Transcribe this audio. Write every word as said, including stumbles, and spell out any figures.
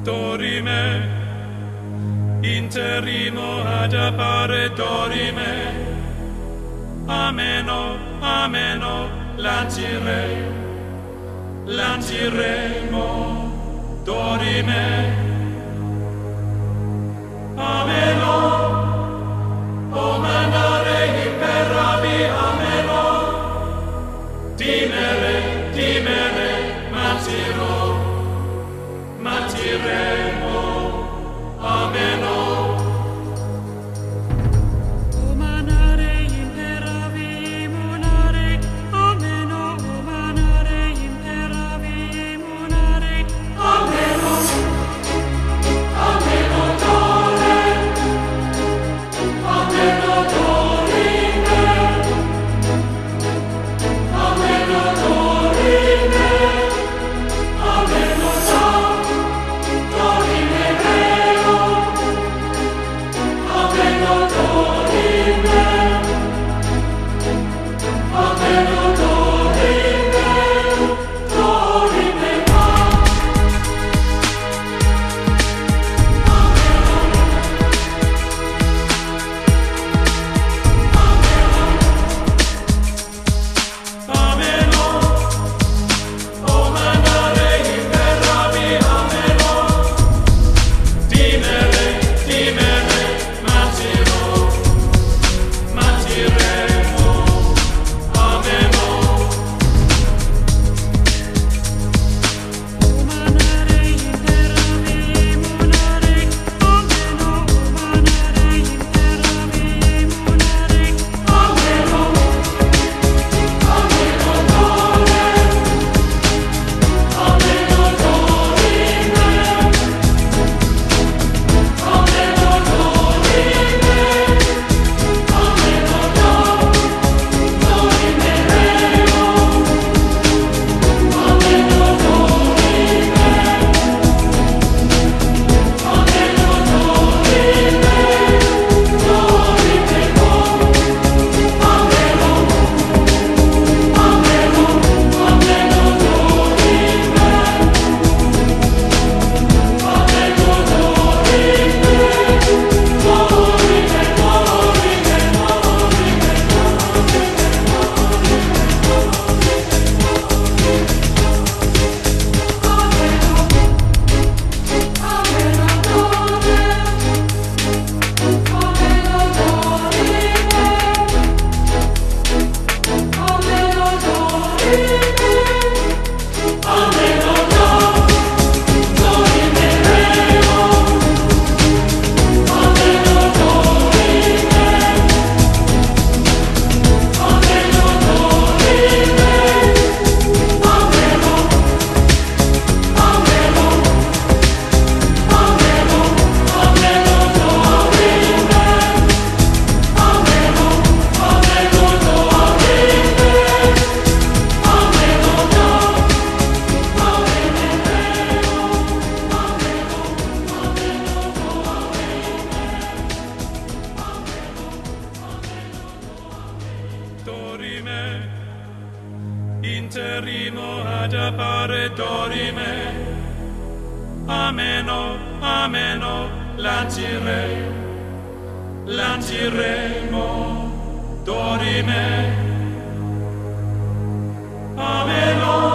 dorime, interimo ad appare dorime, ameno, ameno, lancirei, lanciremo, dorime, ameno, o mandare imperavi, ameno, dimere, dimere, matiro, matiremo, ameno. O manare imperavi, monare, ameno, o manare imperavi, monare, ameno, ameno dore, ameno dorime, ameno dorime, ameno sa, dorime vero, ameno dorime, ameno dorime, dorime ma. Ameno, o mandare imperavi, ameno, dimere, dimere, matiro, matiremo, ameno. O manare imperavi, monare, ameno, o manare imperavi, monare, ameno, ameno dore, ameno dorime, ameno dorime, ameno do, dorime vero, ameno dorime, ameno dorime, dorime mo, ameno, ameno, ameno dorime, ameno dorime, dorime, dorime, interimo ad appare dorime, ameno, ameno, lancirei, lanciremo, dorime, ameno.